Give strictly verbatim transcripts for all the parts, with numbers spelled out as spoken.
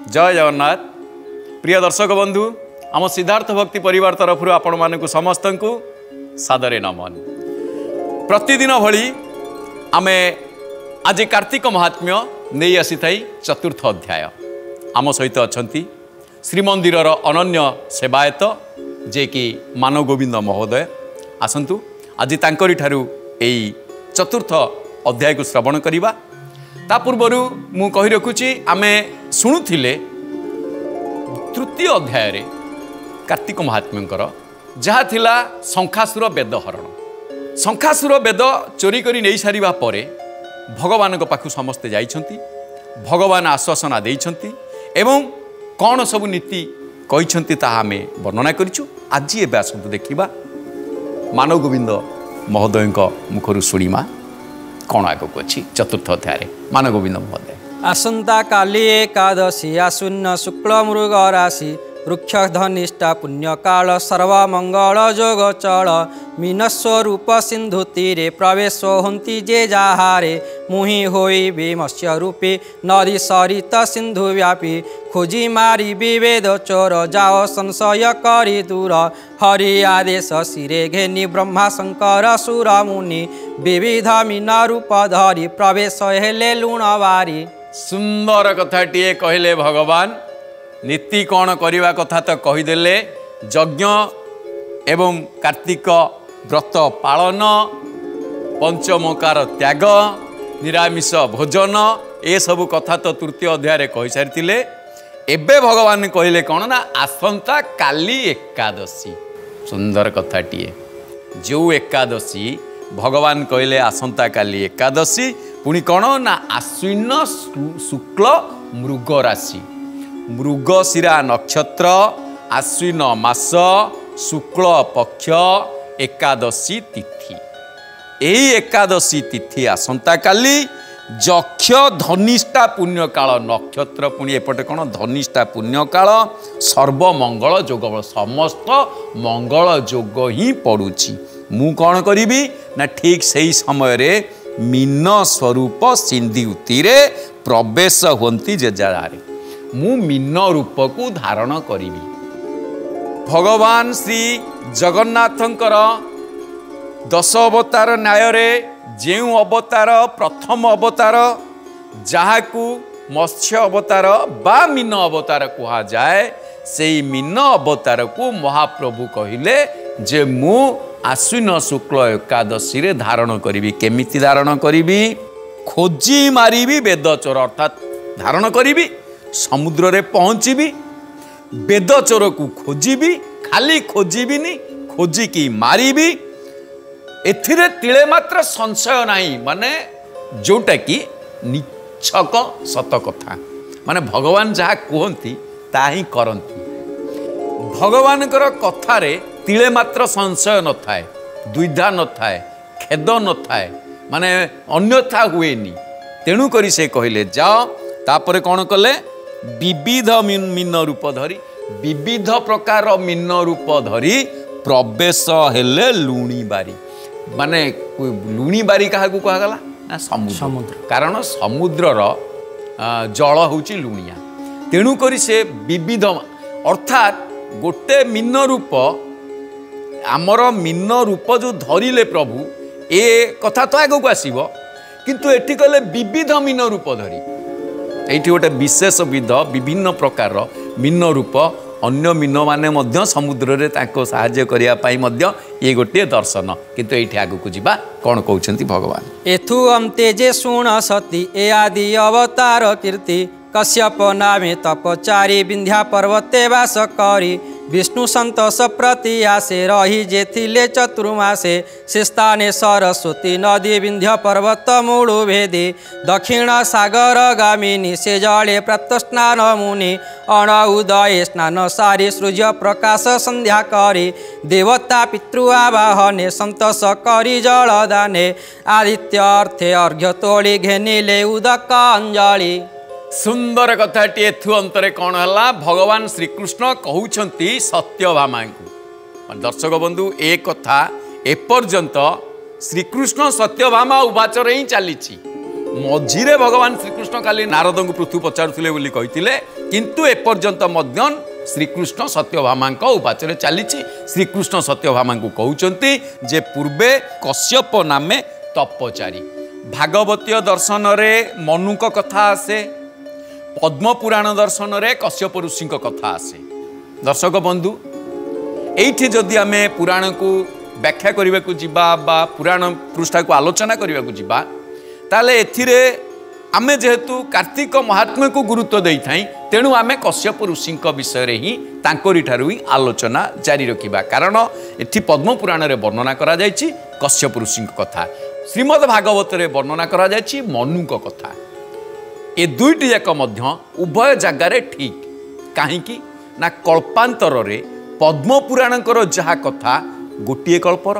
जय जगन्नाथ। प्रिय दर्शक बंधु, आम सिद्धार्थ भक्ति परिवार तरफ आपण मानक समस्त को सादरे नमन। प्रतिदिन भली आमे आज कार्तिक महात्म्य नहीं आसी थाई चतुर्थ अध्याय। आम सहित अछंती श्रीमंदिर अनन्य सेवायत जे कि मानव गोविंद महोदय। आसंतु आज तांकरी ठारू एई चतुर्थ अध्याय को श्रवण करिबा। ता पूर्वरु मु कहि रखुची आमे शुणुथिले तृतीय अध्याय रे कार्तिक महात्म्यंकर जहा थिला शंखासुर वेद हरण। शंखासुर वेद चोरी करी नहीं सारिबा परे भगवान को पाखु समस्ते जाइछंती। भगवान आश्वासना देइछंती एवं कौन सबु नीति कहिछंती ताहा आमे वर्णना करिछु। आज एबे आसंतु देखिबा मानव गोविंद महोदय मुखर शुणिमा कौन आगक अच्छी चतुर्थ अध्याय मानव गोविंद महोदय। आसंता काली एकादशी आश्विन शुक्ल मृग राशि वृक्ष धनिष्ठा पुण्यकाल सर्वमंगल जोग चल मीनस्वरूप सिंधु तीरे प्रवेश होती जे जहारे मुहि होई विमत्स्य रूपी नदी सरित सिंधु व्यापी खोजी मारी विवेद चोर जाओ संशय करी दूर हरि आदेश शिरे घेनी ब्रह्मा शंकर सुर मुनि विविध मीन रूप धरी प्रवेश हेले लुणवारी। सुंदर कथाटीए कहले भगवान। नीति कौन करवा कथा तो कहीदेले। यज्ञ एवं कार्तिक व्रत पालन, पंचमकार त्याग, निरामिष भोजन ए सबु कथा तो तृतीय अध्याय कही सारी। एबे भगवान कहले कौन ना आसंता काली एकादशी। सुंदर कथाटीए। जो एकादशी भगवान कहले आसंता काली एकादशी पुणी कौन ना आश्विन शुक्ल मृग राशि मृगशिरा नक्षत्र आश्विन मास शुक्ल पक्ष एकादशी तिथि। यही एकादशी तिथि आसंता काली यक्ष धनिष्ठा पुण्यकाल नक्षत्र पुणी एपटे कौन धनिष्ठा पुण्यकाल सर्वमंगल जोग समस्त मंगल जोग ही पड़ुछि। मु कौन करी ना ठीक सही समय रे मीन स्वरूप सिंधु तीरे प्रवेश होती जे जगारे मु मीन रूप को धारण करी। भगवान श्री जगन्नाथंकर दश अवतार न्याय रे जेउ अवतार प्रथम अवतार जहाकू मत्स्य अवतार बा मीन अवतार कहा जाए से मीन अवतार को महाप्रभु कहिले जे मु आश्विन शुक्ल एकादशी रे धारण करी। केमिति धारण करी? खोजी मारी वेद चोर अर्थात धारण करी समुद्र रे पहुँची वेद चोर को खोजी खाली खोजी खोजिकी मारी एथिरे तिले मात्र संशय नहीं माने जोटा कि निछक सत कथा माने भगवान जहाँ कहती ता ही करती। भगवान कथा रे तिले मात्र संशय न थाए द्विधा न थाए खेद न थाए माने अन्यथा हुएनी। तेणु करी से कहले जाओ तापरे कौन कले विविध मीन रूप धरी विविध प्रकार मीन रूप धरी प्रवेश हेले लुणी बारी माने लुणी बारी क्या कहगला ना समुद्र, समुद्र। कारण समुद्रर जल होची लुणिया। तेणु करी से विविध अर्थात गोटे मीन रूप आमर मीन रूप जो धरिले प्रभु ए कथा तो आगक आसब किंतु एठी कहले विविध मीन रूप धरी एठी गोटे विशेष विध विभिन्न प्रकार मीन रूप अन्य मीन माने मध्य समुद्र रे ताको सहाय्य करिया पाई मध्य ये गोटे दर्शन किंतु एठी आगक जिबा कौन कहउछंती भगवान। एथु अंते जे सुण सती ए आदि अवतार कीर्ति कश्यप नामे तपचारी विंध्या पर्वते वास करी विष्णु संतोष प्रति आसे रही जे थिले चतुर्मासे से स्थाने सरस्वती नदी विंध्य पर्वत मूलु भेदी दक्षिण सागर गामिनी से जले प्राप्त स्नान मुनि अण उदय स्नान सारी सूर्य प्रकाश संध्या करी देवता पितृआवाहने संतोष करी जलदाने आदित्य अर्थे अर्घ्य तोली घेनिले उदक अंजलि। सुंदर कथाटी एथु अंतरे कौन है भगवान श्रीकृष्ण कहउछंती सत्यभामा को। दर्शक बंधु ए कथा एपर्यंत श्रीकृष्ण सत्यभामा उवाचर ही चली मझिरे भगवान श्रीकृष्ण खाली नारद को पृथु पचारुले बोली कही किंतु एपर्यंत मध्य श्रीकृष्ण सत्यभामा उपाचरे चली श्रीकृष्ण सत्यभामा को कहते जे पूर्वे कश्यप नामे तपचारी भागवतीय दर्शन रे मनुक कथा आसे पद्म पुराण दर्शन रे कश्यप ऋषि कथा आसे। दर्शक बंधु एठी जदि आमे पुराण को व्याख्या करने को जिबा बा पुराण पृष्ठा को आलोचना करने को जिबा ताले एथिरे आमे जेहेतु कार्तिक महात्मा को गुरुत्व दे थाई तेणु आमे कश्यप ऋषि विषय रे ही तांकोरी ठारू ही आलोचना जारी रखिबा कारण एठी पद्म पुराण रे वर्णना करा जायछि कश्यप ऋषि कथा श्रीमद् भागवत रे वर्णना करा जायछि मनुक कथा ए दुईटी जाक मध्य उभय जगार ठीक कहीं ना कल्पांतर रे पद्म पुराणकर जहा कथा गोटे कल्पर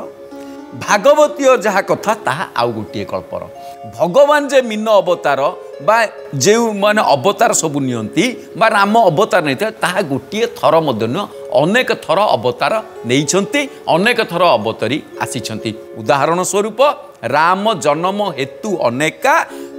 भागवतीय जहा कथा ताहा आउ गोटे कल्पर भगवान जे मीन अवतार बा जे माने अवतार सबु नियंती बा राम अवतार नहीं ताहा गोटे थर मध्य अनेक थर अवतार नहीं अनेक थर अवतरी आसी उदाहरण स्वरूप राम जन्म हेतु अनेका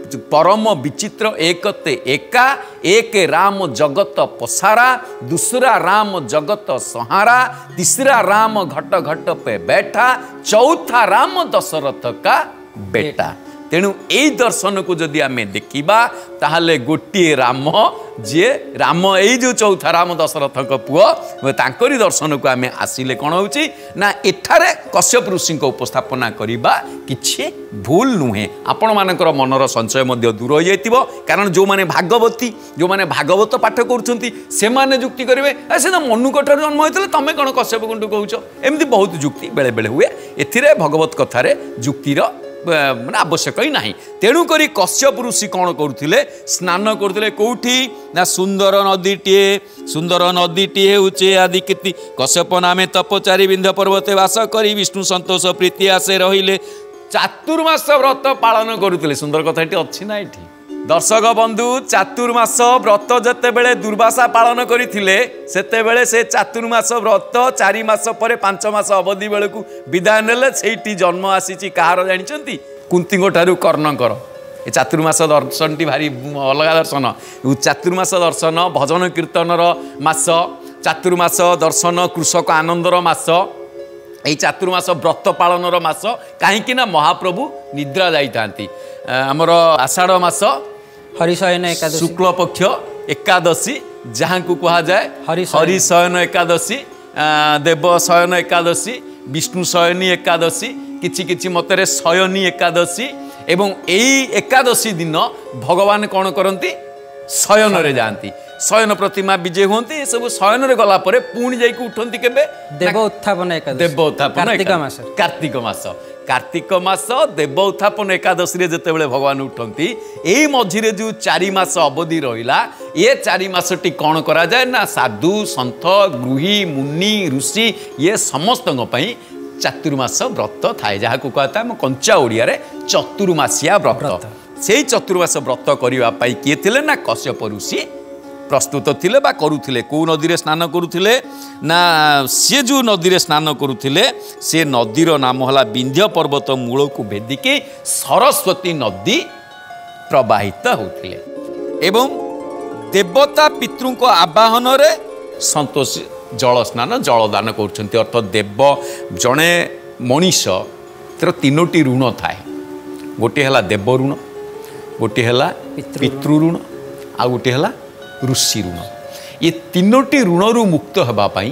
परम विचित्र एकते एका एक राम जगत पसारा दूसरा राम जगत सहारा तीसरा राम घट घट पे बैठा चौथा राम दशरथ का बेटा तेणु यही दर्शन को जदि आमे देखिबा ताहले गोटे राम जे राम यही जो चौथा राम दशरथ पुओ तांकरी दर्शन को आमे आसिले कौन होची ना एठारे कश्यप ऋषि को उपस्थापना करिबा किछि भूल नुहे आपण मानकर मनर संचय मध्य दूर हो जाइतिबो कारण जो माने भागवती जो माने भागवत पाठ करूछंती से माने जुक्ति करिवे ए से मनुक ठार जन्म होइतले तमे कोन कश्यप कुंडू कहउछो एमती बहुत जुक्ति बेले बेले हुए एथिरे भगवत कथारे जुक्तिर माने आवश्यक ही नहीं तेणु करी कश्यप ऋषि कौन करुले स्नान करुले कौटी ना सुंदर नदीटे सुंदर नदीटे होचे आदि कीर्ति कश्यप नामे तपचारी विंध्य पर्वते वास करी विष्णु संतोष प्रीति आसे रहिले चातुर्मास व्रत पालन करुले सुंदर कथा अच्छी ना ये दर्शक बंधु चातुर्मास व्रत जिते बेले दुर्वासा पालन करते सेतेबेले से चातुर्मास व्रत चारि मास पर पांच मास अवधि बेलू विदाय नेले सेठी जन्म आसी कहार जानी कुंती ठारू कर्णकर ए चातुर्मास दर्शन टी भारी अलग दर्शन चातुर्मास दर्शन भजन कीर्तनर मास चातुर्मास दर्शन कृषक आनंदर मास यही चातुर्मास व्रत पालनर मास कहीं महाप्रभु निद्रा जाइथांती आमर आषाढ़ मास हरिशयन एकादशी शुक्ल पक्ष एकादशी जहाँ को कहा जाए हरिशयन एकादशी देव शयन एकादशी विष्णु शयनी एकादशी किछि किछि मतरे शयनी एकादशी एवं यही एकादशी दिन भगवान कौन करती शयन रे जाती शयन प्रतिमा विजय होती सब शयन रे गला परे पुणी जाइक उठती केबे देव उत्थापन एकादशी देव उत्थापन कार्तिक मास कार्तिक मास कार्तिक मास देव उत्थापन एकादशी रे जेतेबेले भगवान उठती एई मझिरे जो चारि मास अवधि रहिला ये चारि मासटी कौन करा जाए ना साधु संत गृही मुनि ऋषि ये समस्त चातुर्मास व्रत थाए जहाँ को कहता है कंचा ओडिया रे चतुर्मासिया व्रत से चतुर्मास व्रत करने किए थे ना कश्यप ऋषि प्रस्तुत थिले बा करुथिले को नदी रे स्नान करुथिले ना से जो नदी रे स्नान करुथिले से नदीर नाम हला विंध्य पर्वत मूल को भेदिके सरस्वती नदी प्रवाहित होथिले एवं देवता पितृ को आवाहन रे संतोष जल स्नान जलदान कर अर्थात देव जड़े मनीष तर तीनोटी ऋण थाए गोटे है देव ऋण गोटे है पितृ ऋण आ गोटे है ऋषि ऋण ये तीनोटी ऋण रु मुक्त होगापाई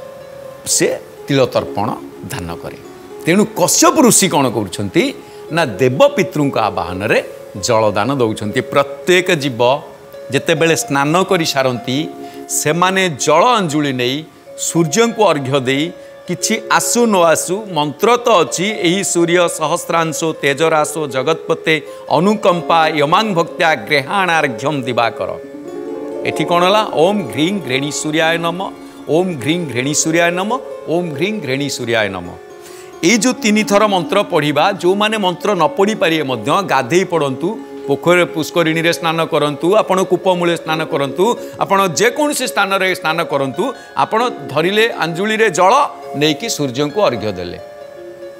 से तिलतर्पण दान करे तेणु कश्यप ऋषि कौन कर ना देव पितृ आवाहन रे जलदान दौरान प्रत्येक जीव जेतेबेले स्नान कर सारती से माने जल अंजुली नहीं सूर्य को अर्घ्य दे किछि आसु न आसु मंत्र तो अच्छी यही सूर्य सहस्रांशो तेजराशो जगतपते अनुकंपा यमांग भक्त्या ग्रहाणार्घ्यम दिवाकर एठी कौन है ओम घ्रीं घृणी सूर्याय नम ओम घ्रीं घृणी सूर्याय नम ओम घ्रीं घृणी सूर्याय नम ये जो तीन थर मंत्र पढ़ा जो माने मंत्र न पढ़ी पारे गाधे पड़तु पोखर पुष्करिणी रे स्नान करंतु आपण कूपमूले स्नान करंतु आपण जेकोसी स्थान रे स्नान करंतु आपण धरिले अंजुली रे जल नहीं कि सूर्य को अर्घ्य देले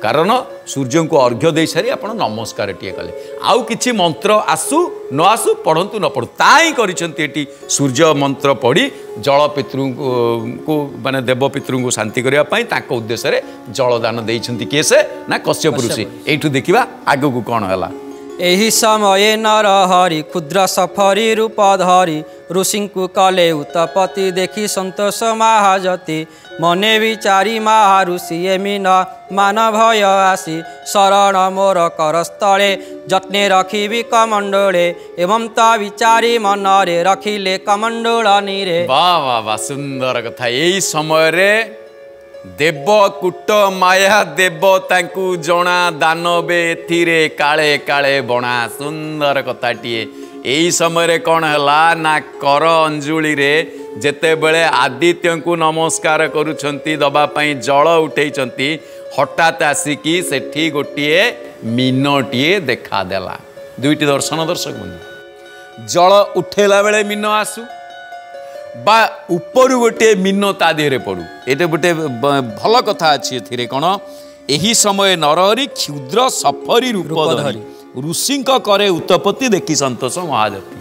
कारण सूर्य को अर्घ्य दे सारी आप नमस्कार टे कले आउ किछि मंत्र आसु न आसु पढ़ंतु न पढ़ु ताई करिसेंती सूर्य मंत्र पढ़ी जल पितृ को माने देव पितृ को शांति करने पाई ताको उद्देश्य रे जल दान देइछंती किए से ना कश्यप ऋषि एठु देखिबा आगु को कोन हला एहि समय नर हरि क्षुद्र सफरी रूप धरी ऋषिंकु कले उत्पत्ति देखी संतोष महाजति मने विचारी महाऋषि एमि न मान भय आसी शरण मोर करस्थले जत्ने रखिबि कमंडले एवं ता विचारी मनरे रखिले कमंडल नीरे। वाह वाह वाह सुंदर कथा। यही समय रे देव कूट माया देव तांकु जना दानवे एथिरे काले काले बणा सुंदर कथाटीए। यही समय कौन है ना कर अंजुली रे जेते बेले आदित्य को नमस्कार करुछंती दबा पई जल उठेइछंती हठात आसिकी सेठी गोटिए मीनटीए देखा देला। दुईटी दर्शन दर्शक बंधु जल उठेला बेले मीन आसु बा ऊपर गोटे मीन ता देहरे पड़ू ये गोटे भल कथा अच्छी एथिरे कौन एही समय नरहरि क्षुद्र सफरी रूप धरी ऋषि करे उत्पत्ति देखी संतोष महाजति।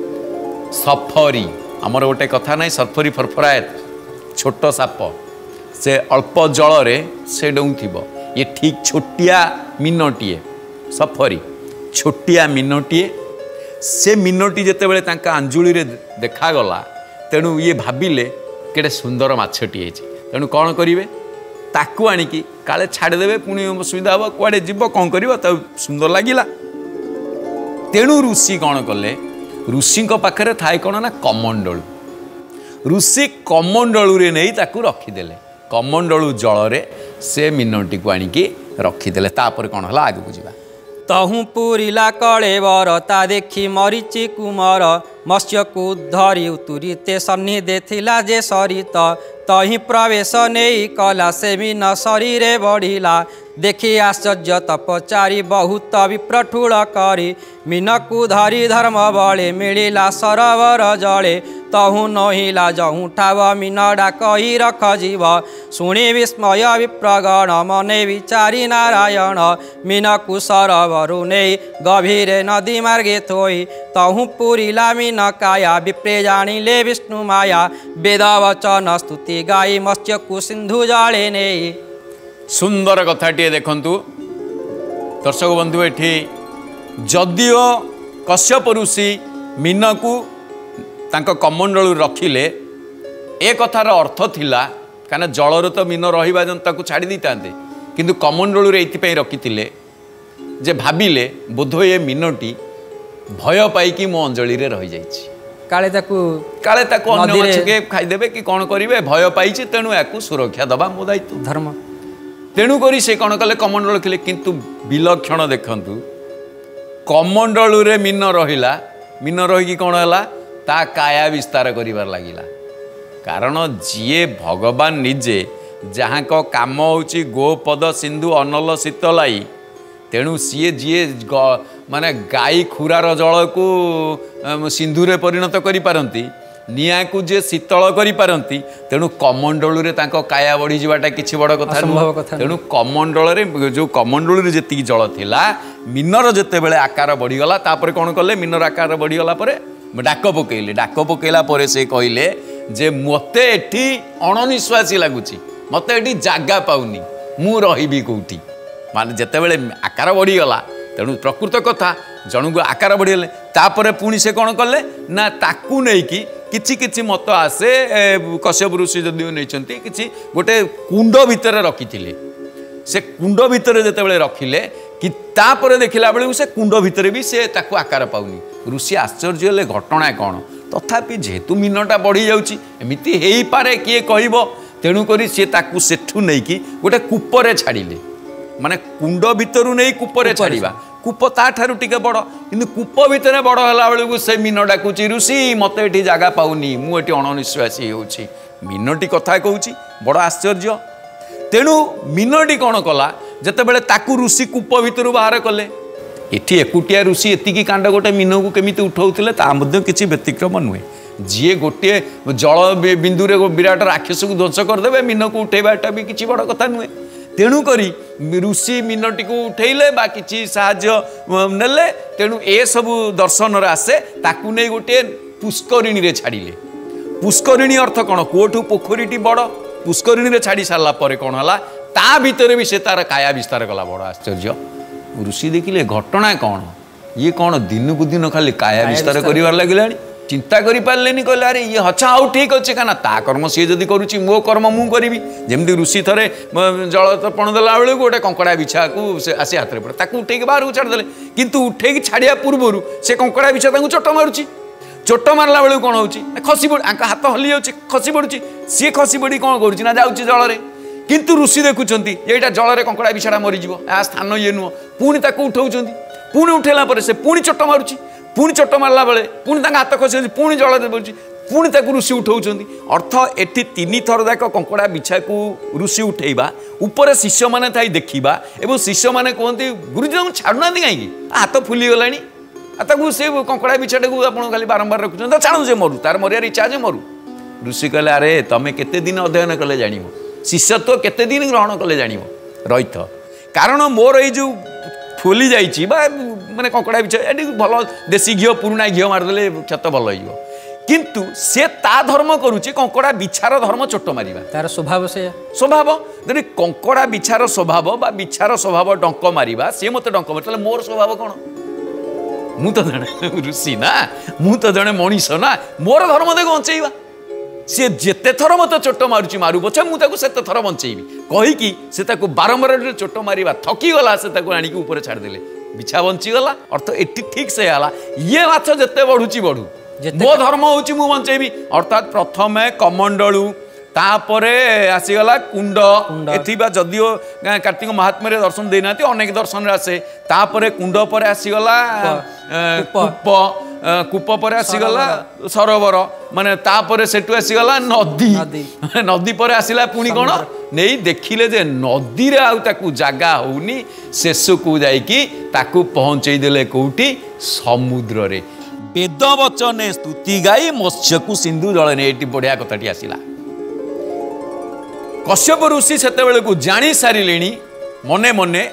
सफरी आमर गोटे कथा नहीं सफरी फरफराए छोट साप से अल्प जल रे से डौथिबो ये ठीक छोटिया मीनटीए सफरी छोटिया मीनटीए से मीनटी जेते बेले तांका अंजुली रे देखागला तेणु ये भाविले केड़े सुंदर माछटी तेणु कौन करेंगे ताकू आणिकी काले छाड़देवे पुणी असुविधा हम कुआडे जीव कौन कर सुंदर लगिला। तेणु ऋषि कौन कले ऋषि पाखे थाए कौन ना कमंडलू ऋषि कमंडलू रे नहीं ताकू रखीदेले कमंडलू जल से मीनटी को आणिकी रखीदेले। तापर कौन है आगे बुझा तहु पूरिला कलेवर ता देखी मरीचि कुमार मत्स्य को धरी उतुरीते सन्निधे थिला जे सरित तही प्रवेश नहीं कला से मीन शरीरे बढ़िला देखी आश्चर्य तपचारी बहुत विप्रठूल करी मीन को धरी धर्म बले मिलिला सरोवर जले तहु नहिला जहु ठाव मीन डाकही रख जीव शुणी विस्मय विप्रगण मने विचारी नारायण मीन को सरोवरु नहीं गभीर नदी मार्गे थोई तहु पूरिला मीन काया विप्रे जानिले विष्णु माया वेद वचन स्तुति गाई मत्स्य को सिंधु जले नहीं। सुंदर कथाटीए देखंतु दर्शक बंधु एठी जदिओ कश्यप ऋषि मीन को तांको कमंडलू रखिले ए कथार अर्थ थिला काना जलर तो मीन रहिबा जनता को छाड़ी देतांते किंतु कमंडलू रे एथिपई रखिथिले जे भाबिले बोधो ये मीनटी भय पाइकी मो अंजलि रे रहि जाइछि काले ताकू काले ताकू अन्य माछके खाइ देबे कि कोन करिवे भय पाइछि तेणु याकू सुरक्षा दबा मो दायित्व धर्म तेणु करी से कौन कले कमंडल रखिले किंतु विलक्षण देखंतु कमंडलू रे मीन रहिला मीन रही कौन है ता काया विस्तार करिवार लागिला कारण जीए भगवान निजे जहाँ को काम होची गोपद सिंधु अनल शीतलाई तेणु सीए जीए माने गाई खुरार जल को सिंधुरे परिणत करि पारंती निया को जे शीतल करि पारंती तेणु कमंडलू रे तांको काया बढ़ी जावाटा किछि बड़ कथा नुह तेणु कमंडल रे जो कमंडलू रे जेतिकी जल थिला मीनर जेते बेले आकार बढ़ी गला तापर कोन कले मीनर आकार बढ़ी गला परे डाक पकेइले डाक पकेइला परे से कहिले जे मते एठी अणनिश्वासी लागुची मते एठी जागा पाउनी मु रहिबी कोठी माने जेते बेले आकार बढ़ी गला तेणु प्रकृत कथा जणु आकार बढ़ीगले तापर पुणी से कौन कले ना ताकू नहीं कि किछि किछि मत आसे कश्यप ऋषि जदि नहीं किछि गोटे कुंड भितर रखिथिले से कुंड भितर जेते बेले रखिले कि तापर देखिला बेले से कुंड भितर भी से ताकू आकार पाउनी ऋषि आश्चर्य हेले घटना कौन तथापि जेहेतु मीनटा बढ़ी जाउची एमिति हेई पारे किए कहइबो तेणु करी से ताकू सेठू नहीं कि गोटे कूपरे छाड़िले माने कुंड भितरु नहीं कूपरे छाड़िबा कूप ताठारु टिके बड़ किंतु कूप भितर बड़ होला बेलू से मीन डाकुची ऋषि मते एठी जागा पाउनी मु एठी अणनिश्वासी होउची मीनटी कथा कहूची बड़ आश्चर्य तेणु मीनटी कौन कला जेते बेले ताकू ऋषि कूप भितरु बाहर कले एठी एकुटिया ऋषि एतिकी कांड गोटे मीन को केमिति उठाउथिले ता मध्ये किछि व्यतिक्रम नुहे जी गोटे जल बिंदु रे विराट राक्षस को ध्वंस करदेवे मीन को उठेबाटा भी किछि बड़ कथा नुहे तेणु करी ऋषि मीनटी को उठेले बा किछि साहाय्य नेले तेणु ए सबु दर्शन आसे ताकू नहीं गोटे पुष्करिणी रे छाड़िले। पुष्करिणी अर्थ कौन कोठू पोखरीटी बड़ पुष्करिणी रे छाड़ी सारा पर कौन है ता भितर भी से तार काया विस्तार कला बड़ आश्चर्य। ऋषि देखिले घटना कौन ये कौन दिन को दिन खाली काया विस्तार कर लगे चिंता करि पारलेनी कहले अरे ये अच्छा आउ ठीक अच्छे क्या ता कर्म सी जदि करुच्ची मो कर्म मु करी जमी ऋषि थे जल तर्पण देला बेलू गोटे कंकड़ा बिछा को आसी हाथ में पड़े ताकू उठे बाहर को छाड़देले किंतु उठे छाड़िया पूर्व से कंकड़ा बिछा चोट मारुची चोट मारला बेलू कौन हो खसी पड़ हाथ हली जाऊँगी खसी पड़ुची सी खसी पड़ी कौन करुच्ची जाऊँगी जल किंतु ऋषि देखुं ये जल कंकड़ा बिछाड़ा मरीज आ स्थान ये नुह पुणी ताकू उठाऊँ पुणी उठेला से पुणी चोट मारुची पुणी चोट मारला बेले पुणी हाथ खसी पुणी जल पड़ी पुणी ताकू ऋषि उठाऊँ अर्थ एटी तीन थर जाक कंकड़ा बिछा को ऋषि उठेबा ऊपर शिष्य मैंने थी देखा और शिष्य मैंने कहते गुरुजी को छाड़ूना कहीं हाथ फुली गलानी ताकू से कंकड़ा बिछाटा को आप खाली बारंबार रखुच्च छाड़ू से मरु तार मरियार इच्छा जे मरु ऋषि कहले अरे तुम केते दिन अध्ययन कले जान शिष्यत्व केते दिन ग्रहण कले जान रही कारण मोर ये फुली जाइए माने कंकड़ा बिछा ये भल देसी घी पुराणा घी मारिदे क्षत भल हो किंतु से ता धर्म करुच्ची कंकड़ा बिछार धर्म चोट मारिबा तार स्वभाव से स्वभाव यदि कंकड़ा बिछार स्वभाव बा बिछार स्वभाव डंक मारिबा सी मत डंक मार मोर स्वभाव कौन मु तो जड़े ऋषि ना मु तो जड़े मनीष ना मोर धर्म देख बंचेबा सी जेते थर मत चोट मारुची मारू पछे मुझे सेते थर बंचेबी कहीकि से बारंबार चोट मारिबा थकी गला से आनिक ऊपर छाड़देले बिछा बंचीगला अर्थ एटी ठीक से है ये माछ जेते बढ़ुची बढ़ू मो धर्म होची मु बंचेबी अर्थात प्रथम कमंडलू तापरे आसीगला कुंड एथिबा जदियो कार्तिक महात्म्य दर्शन देना अनेक दर्शन आसे तापरे कुंड पर आसीगला कूप कूप पर आसीगला सरोवर माने तापरे सेटु आसीगला नदी नदी पर आसिला पुणी कौन नहीं देखिले जे नदी रे आउ ताकू जागा होउनी शेष को जाइकी ताकू पहुंचई देले कोउठी समुद्र रे वेद वचने स्तुति गाई मत्स्य को सिंधु जल ने एटी बढ़िया कथाटी आसिला कश्यप ऋषि सेते को जानी सारे मने मने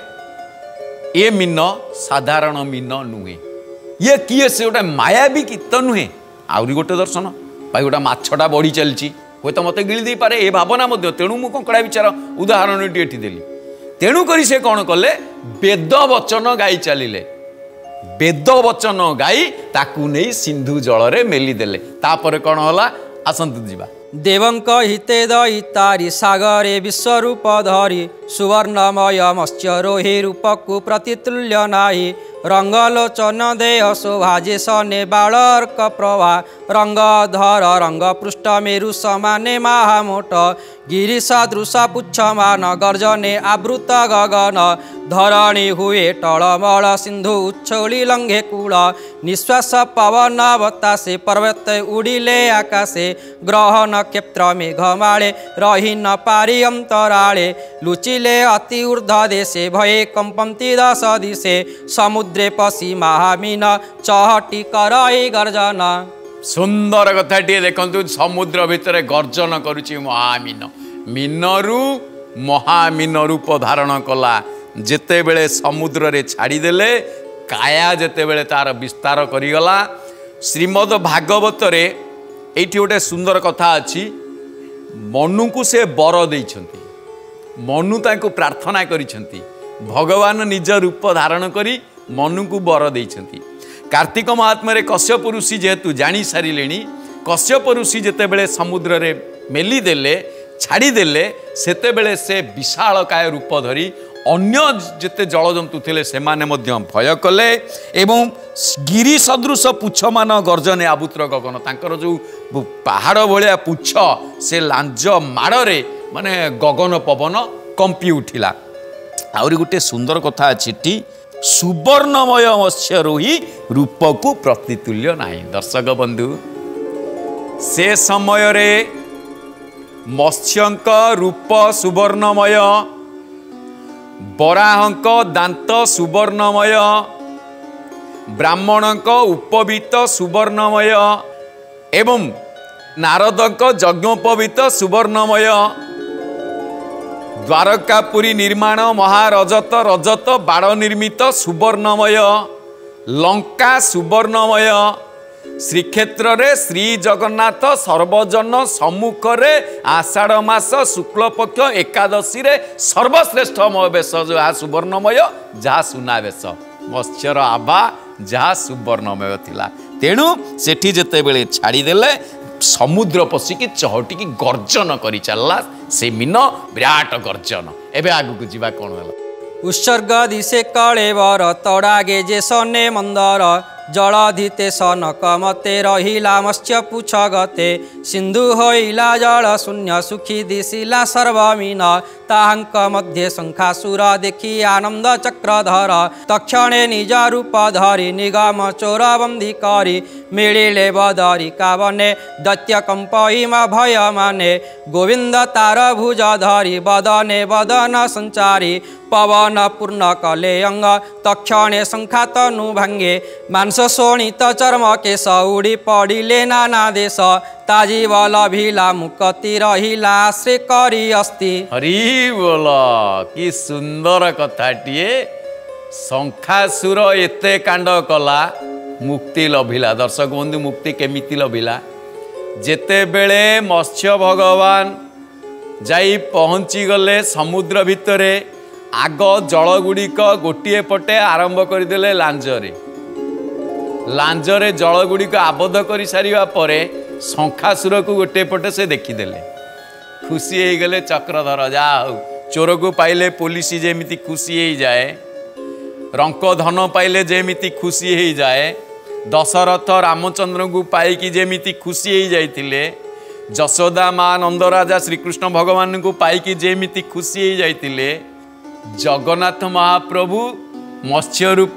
ये मीन साधारण मीन नुहे ये किए से गोटे मायावी गीत नुहे आहरी गोटे दर्शन भाई गोटे मछटा बढ़ी चलती हे तो मत गिली पारे ये भावना तेणु मु कंकड़ा विचार उदाहरण टी देली तेणु करी से कौन कले वेद वचन गाई चलिले वेद वचन गाई ताकू नहीं सिंधु जल रे मेली देले तापर कौन होला आसंतु जीवा देवंक हिते दयितारी सागरे विश्वरूप धरी सुवर्णमय मत्स्य रोहि रूपकु प्रतितुल्य नाही रंगलोचन देह शोभाजे सने बालर्क प्रभा रंगधर रंग पृष्ठ मेरु समाने महामोट गिरी सदृश पुच्छमान गर्जने आवृत गगन धरणी हुए टलमल सिंधु उच्छोली लंघे कूल निश्वास पवन बतासे पर्वत उड़िले आकाशे ग्रह नक्षत्र मेघमाले रही न पारि अंतराले लुचिले अति ऊर्ध देशे भये कंपंती दश दिशे समुद्रे पशी महामीन चहटी करई गर्जना सुंदर कथाटी देखु समुद्र भितर गर्जन करुची महामीन मीनरू महामीन रूप धारण कला जेते बेले समुद्र रे छाड़ीदेले काया जेते बेले तार विस्तार करिगला श्रीमद भागवत रे एठी गोटे सुंदर कथा अच्छी मनु को से बर देइछंती मनु ताको प्रार्थना करिछंती भगवान निज रूप धारण करी मनु को बर देइछंती कार्तिक महात्म्य रे कश्यप ऋषि जेहेतु जानी सारिलेनी कश्यप ऋषि जेते बेले समुद्र रे मेली देले छाड़ी देले सेते बेले से विशालकाय रूप धरी अन्य जेते जलजंतु थिले सेमाने मध्य भय कले एवं गिरी सदृश पुच्छ मान गर्जने आबुत्र गगन तांकर जो पहाड़ भलिया पुच्छ से लांज माड़े माने गगन पवन कंपी उठिला आउरी गोटे सुंदर कथा अछि सुवर्णमय मत्स्य रोहि रूप को प्रतितुल्य नाही दर्शक बंधु से समय रे मत्स्यंक रूप सुवर्णमय बराहंक दांत सुवर्णमय ब्राह्मणक उपवीत सुवर्णमय एवं नारदक यज्ञोपवीत सुवर्णमय द्वारकापुरी निर्माण महारजत रजत बाड़ निर्मित सुवर्णमय लंका सुवर्णमय श्रीक्षेत्र रे श्री जगन्नाथ सर्वजन सम्मुख आषाढ़ मास शुक्ल पक्ष एकादशी रे सर्वश्रेष्ठ बेश जहाँ सुवर्णमय जहाँ सुनावेश मत्स्यर आभा जहाँ सुवर्णमय थिला तेणु सेठी जेते बेले छाड़ीदेले समुद्र पशिकी चहटिकी गर्जन करी चलला से मीन विराट गर्जन एबे आगु जीवा कौन है उत्सर्ग दिशे कलेवर तड़ागे जे सने मंदर जलधिते सनक मते रहिला मत्स्य पुछ गते सिंधु होइला जल शून्य सुखी दिशिला सर्वमीन ताहांक मध्ये शंखासुर देखी आनंद चक्रधर तक्षणे निज रूप धरी निगम चोर बंदी करी मिलिले बदरिका बने दैत्य कंपईमा भय माने गोविंद तार भुज धरी बदने बदन संचारी पवन पूर्ण कले अंग तक्षणे शंखा तनु भांगे मांस शोणित चर्म केश उड़ी पड़िले नाना देश ताजी बल भिला मुकति रहिला श्री करी अस्ति हरि बोल कि सुंदर कथाटीए शंखासुर एते कांड कला मुक्ति लभिला दर्शक बंधु मुक्ति केमिति लभिला जेते बेले मत्स्य भगवान जाई पहुंची गले समुद्र भितरे आग जल गुड़िक गोटे पटे आरंभ करदेले लांजरे लांजरे जल गुड़िक आबद्ध कर सारिबा परे शंखासुर को गोटे पटे से देखीदेले खुशी हो गले चक्रधर जा हो चोर को पाइले पुलिस जेमिति खुशी हो जाए रंक धन पाइले जेमिति खुशी हो जाए दशरथ रामचंद्र को पाइकी जेमिति खुशी हो जाइतिले जशोदा माँ नंदराजा श्रीकृष्ण भगवान को पाइकी जेमिति खुशी हो जाइतिले जगन्नाथ महाप्रभु मत्स्य रूप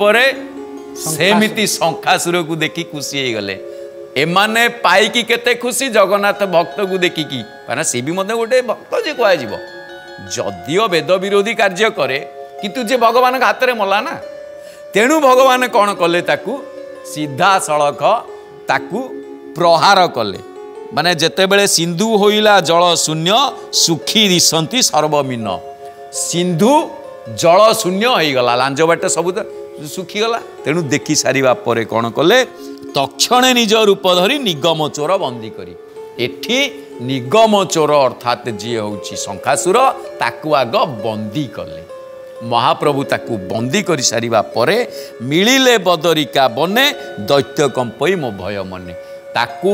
सेमिति शंखासुर को देखी खुशी हो गले एमाने पाइकी केते खुशी जगन्नाथ भक्त को देखिकी कारण सी भी मध्य गोटे भक्त जे कह जदिओ वेद विरोधी कार्य करे किंतु जे भगवान हाथ में मला ना तेणु भगवान कौन कले ताकू सीधा सड़क ताकू प्रहार कले माने जेतेबेले सिंधु होइला जल शून्य सुखी दिशंती सर्वमीन सिंधु जल शून्य हो गला लांज बाट सब सुखीगला तेणु देखी सारिबा परे कौन कले तक्षणे निज रूप धरी निगम चोर बंदी करी एठी निगम चोर अर्थात जी हूँ शंखासुर ताकू आग बंदी कले महाप्रभु ताकू बंदी कर सारिबा परे मिलिले बदरिका बने दैत्य कंपई मो भय मने ताकू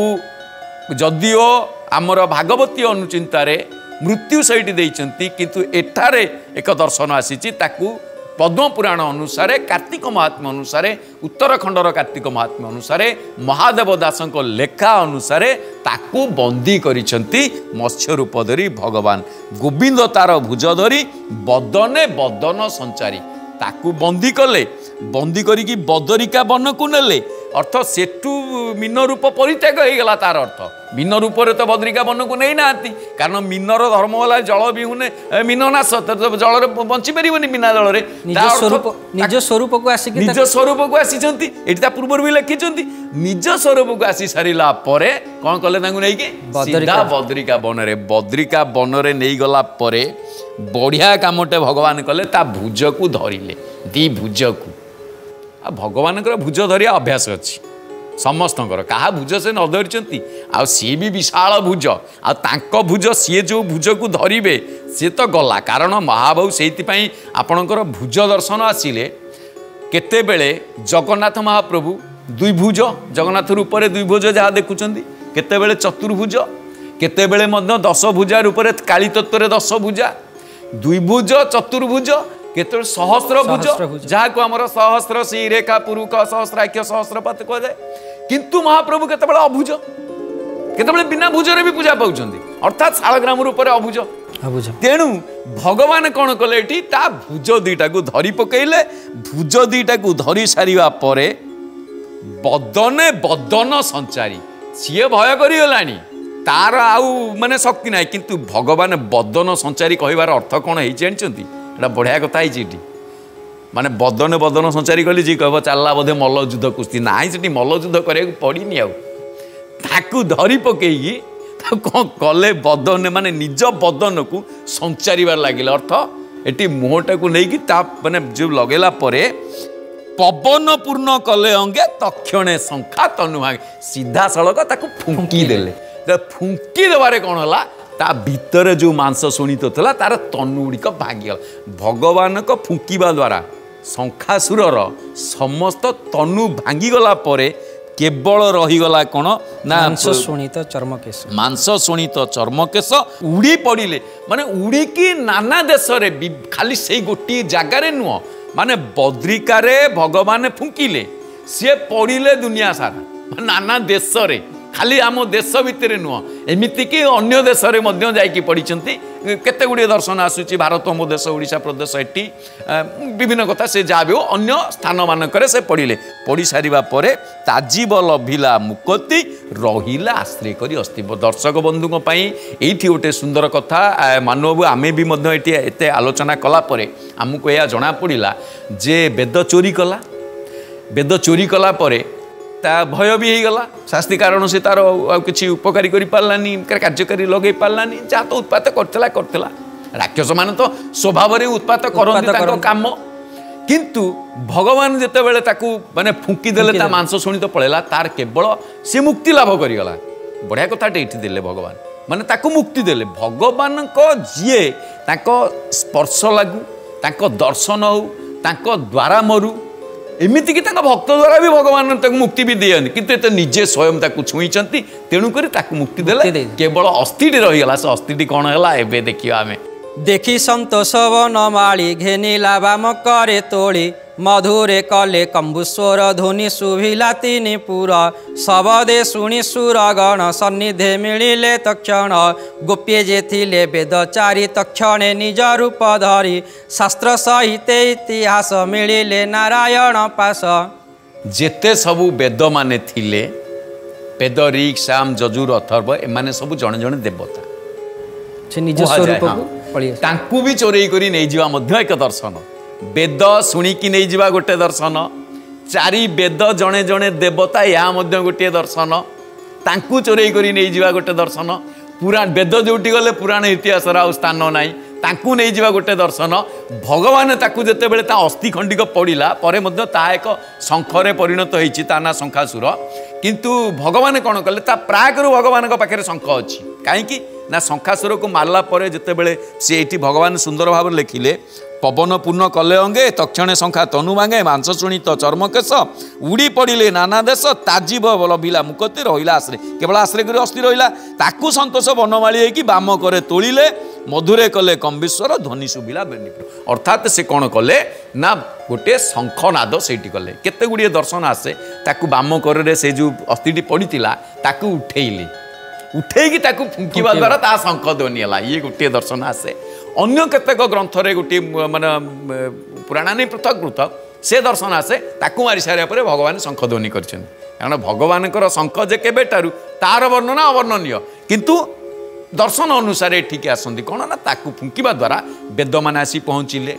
जदिओ आमर भागवती अनुचिंतारे मृत्यु सहित देइचंती किंतु एठारे एक दर्शन आसीची ताकू पद्म पुराण अनुसार कार्तिक महात्म्य अनुसार उत्तराखंडर कार्तिक महात्म्य अनुसार महादेव दासଙ୍କ लेखा अनुसार ताकू बंदी करिसंती मत्स्य रूप धरी भगवान गोविंद तार भुज धरी बदने बदन संचारी ताकू बंदी कले बंदी करिकी बदरिका बन को नेले अर्थ सेठू मीन रूप परित्याग हो गला तार अर्थ मीन रूप तो बद्रिका वन को नहीं ना कारण मीनर धर्म वाला जल बिहुने मीन नाश जल बंची पारे बिना जल निज स्वरूप को आसी निज स्वरूप को आसी पूर्व भी लिखिं निज स्वरूप को आसी सारा पर कौन कले नहीं सीधा बद्रिका वन में बद्रिका वन में नहीं गला बढ़िया कामटे भगवान कले ता भुज को धरिले दी भुज को आ भगवान भुज धरिया अभ्यास अच्छी समस्त क्या भुज से न धरी आ सी भी विशाल भुज आ भुज सी जो भुज को धरवे सी तो गला कारण महाबाहु से आपणकर भुज दर्शन आसिले केते बेले जगन्नाथ महाप्रभु द्विभुज जगन्नाथ रूप में द्विभुज जहाँ देखुं केते बेले चतुर्भुज केते बेले दश भुजा रूप में काली तत्व दश भुजा द्विभुज चतुर्भुज केते सहस्र भुज जहाँ को आमर सहस्र श्री रेखा पुरुष सहस्राख्य सहस्रपात कहुए किंतु महाप्रभु केते बेले अभुज केते बेले बिना भुजरे भी पूजा पाउछन्ती अर्थात शालग्राम रूप में अभुज अभुज तेणु भगवान कौन कले एठी ता भुज दीटा को धरी पकेइले भुज दीटा को धरी सारिबा परे बदने बदन संचारी सीए भय करिगलानी तार आउ माने शक्ति ना किंतु भगवान बदन संचारी कहबार अर्थ कौन है जानते एटा बढ़िया कथा है माने बदन बदन संचारी कहली जी कह चलला बोधे मल्ल युद्ध कुस्ती ना से मल्ल युद्ध कराया पड़नी आउ धरी पकईकी कौन कले बदन माने निज बदन को संचारिबार लगिले अर्थ एटी मुहटा को नहीं माने जो लगेला परे पवन पूर्ण कले अंगे तक्षणे शंखा तनु भागे सीधा सड़क ताको फुंकी देले फुंकी देवारे कौन होला ता भीतर जो मांस शोणित था तार तनु गुड़िक भांगीगला भगवान को फुंकिबा द्वारा शंखासुरर समस्त तनु भांगीगला परे केवल रहीगला कौन ना मांस शोणित चर्मकेश मांस शोणित चर्मकेश उड़ी पड़े माने उड़ीकी नाना देश रे खाली से गोटे जगार नुह माने बद्रिकारे भगवान फुंकिले सी पड़े दुनिया सारा नाना देश रे खाली आम देश भितर नुह एमती कि अन्य देश में जाकि पढ़ी केते गुड़े दर्शन आसूची भारत मो देश ओडिशा प्रदेश एटी विभिन्न कथा से जहाँ भी हो अन्य स्थान मानक से पढ़ले पढ़ी सारिबा परे ताजीब लभिला मुकति रहिला आश्रय करी अस्तित्व दर्शक बंधुओं एठी गोटे सुंदर कथा मानव आमे भी मध्य एटी एते आलोचना कला परे आमको यह जना पड़ा जे वेद चोरी कला वेद चोरी कला परे ता भय भी होगला शास्ति कारण से तार किसी उपकारी कर पारानी कार्यकारी लगे पारानी जहाँ तो उत्पात करथिला करथिला राक्षस मान तो स्वभाव उत्पात करते काम किंतु भगवान जिते बेले ताकू माने फुंकी देले ता मांस शोणित पड़ेला तार केवल से मुक्ति लाभ करिगला बढ़िया कथाटे ये देले भगवान माने ताकू मुक्ति देले भगवान को जीए ताको स्पर्श लागू ताको दर्शन हो ताको द्वारा मरु एमती कि भक्त द्वारा भी भगवान मुक्ति भी दियंती किंतु एत निजे स्वयं छुई तेणुक मुक्ति देले केवल अस्थिटी रहीगला से अस्थिटी कौन है एवं देखिए आम देखी संतोष वन माली घेनिला बाम करे तोड़ी मधुरे कले कम्बुस्वर ध्वनि शुभिला तीन पुर शबदे शुणी सुरगण सन्निधे मिलिले तक्षण गोप्ये जे थिले वेदचारी तक्षणे निज रूप धरी शास्त्र सहित इतिहास मिलिले नारायण पास जेते सबु वेद माने थिले वेद ऋक् साम यजुर अथर्व एमाने सबु जण जण देवता से निज स्वरूप तांकु भी चोरी करी नहीं जीवा मध्य एक दर्शन वेद शुणिकी नहीं जीवा गोटे दर्शन चारि वेद जड़े जड़े देवता या गोटे दर्शन तांकु चोरी करी नहीं जीवा गोटे दर्शन पुराण वेद जोटी गले पुराण इतिहास आ स्थान नाई तांकु नहीं जीवा गोटे दर्शन भगवान ताकु जेते बेले ता अस्थि खंडिक पड़िला परे मध्य ता एक शंखरे परिणत होईची ता ना शंखासुर किंतु भगवान कौन कले ता प्रागरु भगवान पाखे शंख अच्छी कहीं ना शंखासुर को मारला परे जेते बेले से एठी भगवान सुंदर भाव लिखिले पवन पूर्ण कले अंगे तक्षणे शंखा तनु भांगे मांस शोणित चर्मकेश उड़ी पड़े नाना देश ताजीब लभिला मुकति रहिला आश्रय केवल आश्रय कर अस्थि रहिला ताकू संतोष बनमाली होगी बाम करे तोड़िले मधुरे कले कम्बेश्वर ध्वनि शुभिला बेनिपुर अर्थात से कौन कले ना गोटे शंखनाद से कले केते गुड़िए दर्शन आसे ताकू बाम करे से जो अस्थिटी पड़ीला ताकू उठेइले उठेकी ताकू फुंकिबा द्वारा ता शंख ध्वनि है ये गोटे दर्शन आसे अन्य केतेक ग्रंथरे गोटे माने पुराण नहीं पृथक पृथक से दर्शन आसे ताकू मारी सारे पर भगवान शंख ध्वनि करछन कारण भगवान शंख जे केबेटारू तार वर्णना अवर्णनीय किंतु दर्शन अनुसार ठीक आसती कौन ना ताकू फुंकिबा द्वारा वेद माने आसी पहुँचिले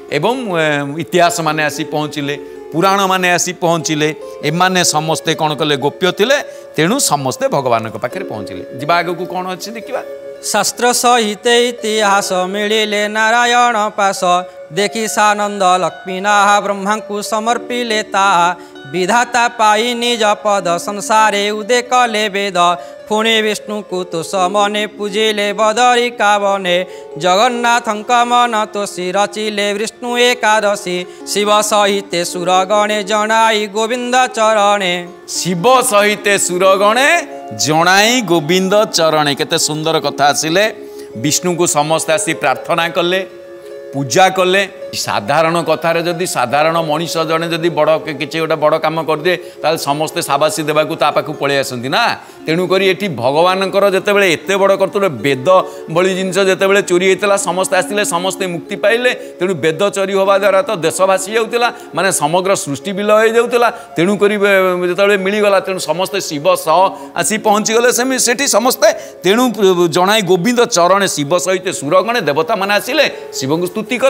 एवं इतिहास माने आसी पहुँचिले पुराण माने आसी पहुँचिले एमाने समस्ते कौन कले गोप्य थिले तेणु समस्ते भगवान पाखे पहुँचिले जीवा आग को कौन अच्छी देखा शास्त्र सहित इतिहास मिलिले नारायण पास देखी सानंद लक्ष्मीनाहा ब्रह्मा को समर्पिले ताहा विधाता पाई निज पद संसारे उदे कले वेद पुणे विष्णु को तो समने पूजिले बदरिका बने जगन्नाथंक मन तोषी रचिले विष्णु एकादशी शिव सहित सुरगणे जनाई गोविंद चरणे शिव सहित सुरगणे जनाई गोविंद चरणे केते सुंदर कथा आसिले विष्णु को समस्त आसी प्रार्थना कले पूजा कले साधारण कथार जदि साधारण मनीष जड़े जदि बड़ किसी गोटे बड़ कम कर दिए ताल समस्ते साबासी देवाक पाखु पलि आसती ना तेणुक ये भगवान जितेबाला एत बड़ कर वेद भली जिनस जितेबाला चोरी होता समस्ते आसते समस्ते मुक्ति पाइले तेणु वेद चोरी होवा द्वारा तो देश भासी जाऊला माने समग्र सृष्टि विलय हो जाऊला तेणुक जो मिलगला तेणु समस्ते शिव सह आसी पहुँचीगले से समस्ते तेणु जनाई गोविंद चरण शिव सहित सुरगणे देवता मैंने आसिले शिव को स्तुति कले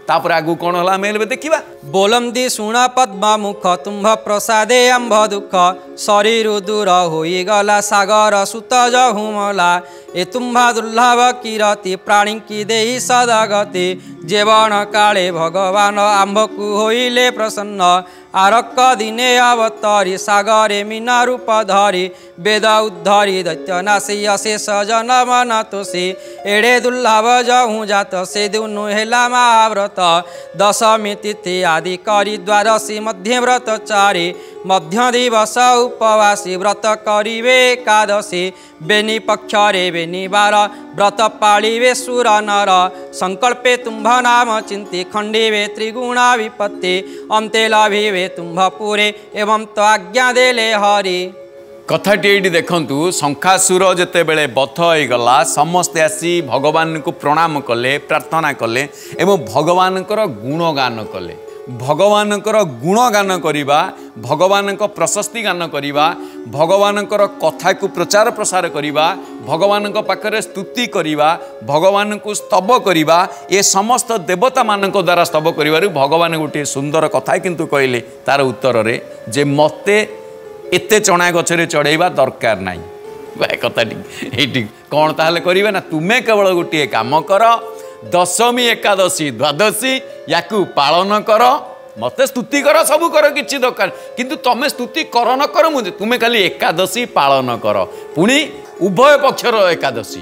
तापर आगु कौन होला आम देखा बोलंदी शुण पद्म मुख तुम्भ प्रसादे अम्भ दुख शरीर दूर होई गला सागर सुत जहुमला ए तुम्भा दुर्लभ किरति प्राणी की देहि सदागति जेवण काले भगवान आम्भ को होइले प्रसन्न आरक दिने अवतरी सागरे मीना रूप धरी वेद उद्धरी दैत्यनाशी अशेष जनम नतोषी एड़े दुर्लभ जहु जात से दुनु हेला महाव्रत दशमी तिथि आदि करी द्वादशी मध्य व्रत चारि मध्य दिवस उपवासी व्रत करिवे एकादशी बेनी पक्षरे बेनी बार व्रत पालिवे सुर नर संकल्पे तुम्भ नाम चिंती खंडिवे त्रिगुणा विपत्ति अंते लभिवे तुम्भ पुरे एवं तो आज्ञा देले हरि कथाटी ये देखु शंखासुर जिते बेले बथ हो गला समस्ते आसी भगवान को प्रणाम कले प्रार्थना कले एवं भगवान गुणगान कले भगवान गुणगान करवा भगवान प्रशस्ति गान करवा भगवान कथा को प्रचार प्रसार करवा भगवान पाखरे स्तुति करवा भगवान को स्तव करवा ये समस्त देवता मान द्वारा स्तव कर भगवान गोटे सुंदर कथा किंतु कहले तार उत्तर रे जे मते एते चना गछरे चढ़ेबा दरकार नहीं कथा ठीक कौन ताहले करिवे ना तुम्हें केवल गोटे काम कर दशमी एकादशी द्वादशी याकू पालन कर मते स्तुति कर सब कर किछि दरकार किंतु तमे स्तुति कर न कर मुझे तुम्हें खाली एकादशी पालन कर पुणी उभय पक्षर एकादशी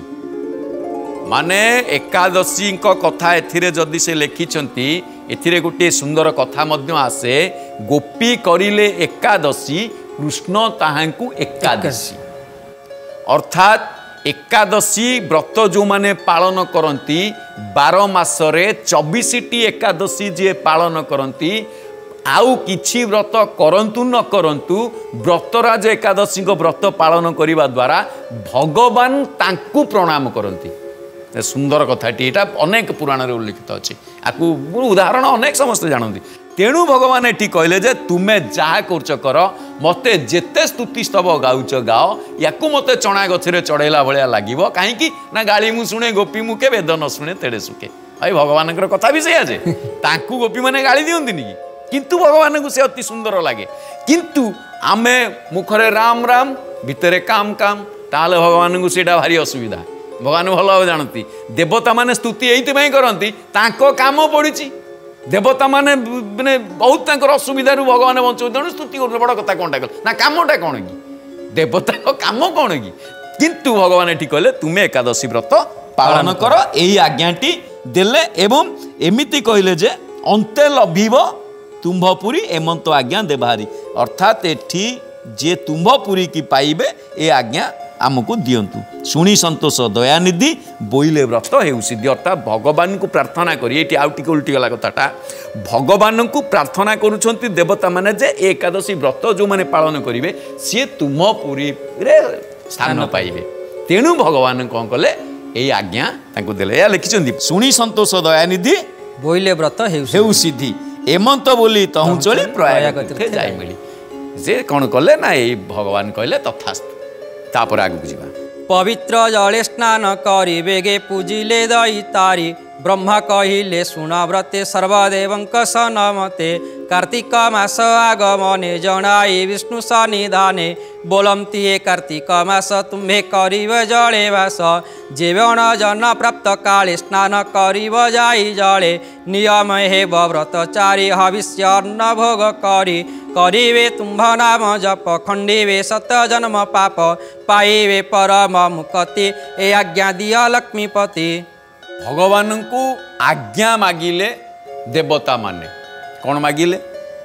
माने एकादशी कथा एथिरे जदि से लिखिछंती एथिरे गोटे सुंदर कथा मध्य आसे गोपी करिले एकादशी कृष्ण ताहांकु एकादशी अर्थात एकादशी व्रत जो माने पालन करती बार मासरे चौबीसटी एकादशी जे पालन करती आउ किछि व्रत करंतु न करंतु व्रतराज एकादशी व्रत पालन करिबा द्वारा भगवान तांकु प्रणाम करती सुंदर कथाटी एटा अनेक पुराण रे उल्लिखित अछि आकु उदाहरण अनेक समस्त जानती तेणु भगवान ये कहले जे तुम्हें जहाँ करच कर मते जेते स्तुति स्तव गाउच गाओ याकू मते चना गछरे चढ़ेला भलिया लागिवो काहेकि ना गाली मु शुणे गोपी मुके वेद न शुणे तेड़े सुखे भाई भगवान कथा भी सही जे तांकू गोपी माने गाली दियंतिनि कि किंतु भगवान को से अति सुंदर लगे किंतु आमे मुखरे राम राम भितरे काम काम ताले भगवान को सेटा भारी असुविधा भगवान भल जानती देवता माने स्तुति एइति करती तांको काम पड़ी देवता माने माने बहुत असुविधा भगवान बचाऊ तेणु स्तुति कर बड़ कथा कौनटा कल ना कमटा कौन कि देवता कम कौन कि किंतु भगवान ये कहले तुम्हें एकादशी व्रत पालन कर यही आज्ञाटी देले एवं एमिति कहले जे अंते लभिब तुम्भपुरी एमंत आज्ञा देबारी अर्थात एठी जे तुम्भपुरी की पाइबे ए आज्ञा आमको दियंतु शुणी संतोष दयानिधि बोइले व्रत हेउ सिद्धि अर्थात भगवान को प्रार्थना करी एटी आउ टिके उल्टी गला कथाटा भगवान को प्रार्थना करुछंती देवता माने जे एकादशी व्रत जो माने पालन करिवे सी तुम्भपुरी रे स्थान पाइबे तेणु भगवान कौन कले ए आज्ञा तांको देले या लिखिछंती शुणी संतोष दयानिधि बोइले व्रत हेउ सिद्धि एमंत बोली तहु चली प्रयाग तीर्थे जाई मिली जे कौन कले ना ए भगवान कहले तथास्तु तापर आगु जीवा पवित्र जले स्नान करी बेगे पूजिले दई तारी ब्रह्मा कहिले शुण व्रते सर्वदेवंक सनमते कार्तिक मास आगमने जनाई विष्णु सन्निधाने बोलंती ए कार्तिक मास तुम्हें करिव जले वास जेवण जन प्राप्त काले स्नान करिव जाई जले नियम हे व्रतचारी हविष्य अन्न भोग करी करिवे तुम्भ नाम जप खंडिवे सत जन्म पाप पाइवे परम मुक्ति ए आज्ञा दिया लक्ष्मीपति भगवान को आज्ञा मागिले देवता माने कौन मागिले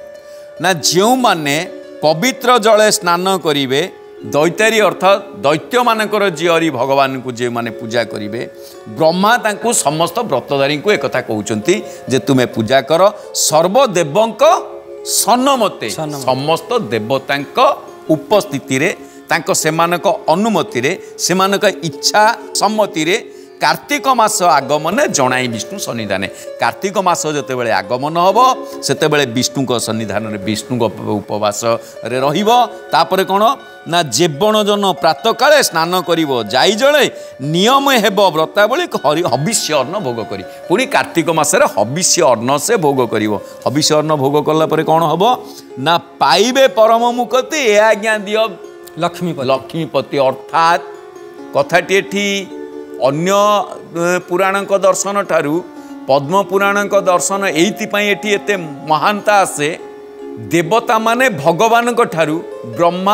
ना जो माने पवित्र जले स्नान करिवे दैत्यारी अर्थात दैत्य मानकर जियरी भगवान को जे माने पूजा करिवे ब्रह्मा तांको समस्त व्रतधारी को एक कथा कहउचंती जे तुमे पूजा कर सर्वदेवंक सन्नमते समस्त देवतांक उपस्थिति रे तांको सेमानक अनुमति रे सेमानक इच्छा सम्मति रे कार्तिक मास आगमने जनाई विष्णु सन्निधाने कार्तिक मास जितेबाला आगमन हम से विष्णु सन्निधान में विष्णु उपवास तापर कौन ना जेबण जन प्रातः काले स्नान करिवो जाई जले नियम हेब व्रतावली हविष्य अन्न भोग करी पुणी कार्तिक मासरे हविष्य अन्न से भोग करिवो हविष्य अन्न भोग कला परे कौन हम ना पाइबे परम मुक्ति ए आज्ञा दियो लक्ष्मीपति लक्ष्मीपति अर्थात कथाटी एठी अन्य पुराण दर्शन ठारू पद्म पुराण दर्शन एइथिपाई एठी एते महानता आसे देवता माने भगवान ठारू ब्रह्मा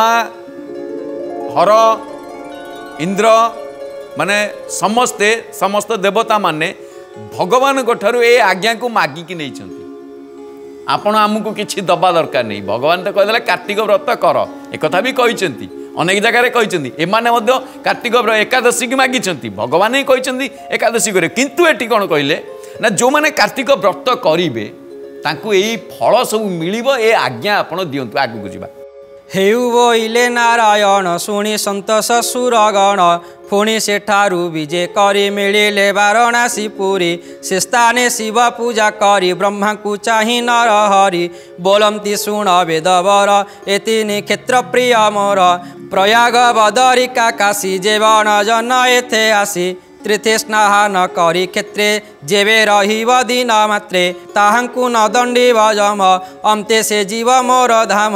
हर इंद्र माने समस्ते समस्त देवता माने भगवान ठारू ए आज्ञा को मागिकी नहीं आपण आमको किसी दबा दरकार नहीं भगवान तो कहदे कार्तिक व्रत कर एक भी कहते अनेक जगह कहते एमाने कार्तिक एकादशी की मागिंट भगवान ही कहते एकादशी करे किंतु एटी कौन कहले ना जो मैंने कार्तिक व्रत करेंगे तांकु यही फल सब मिलिबो ए आज्ञा आपण दियंतु आगु जावा हेउ बोइले नारायण शुणी संतोष सुरगण पुणी सेठारु विजय करी मिलिले वाराणसी पुरी से स्थाने शिव पूजा करी ब्रह्मा को चाहि नर हरि बोलंती शुण वेदवर एतिनि क्षेत्र प्रिय मोर प्रयाग बदरिका काशी जेवण जन एथे आसी तीर्थे स्नान करी क्षेत्रे जेबे रहिब दिन मात्रे ताहांकु न दंडिब जम अंते से जीव मोर धाम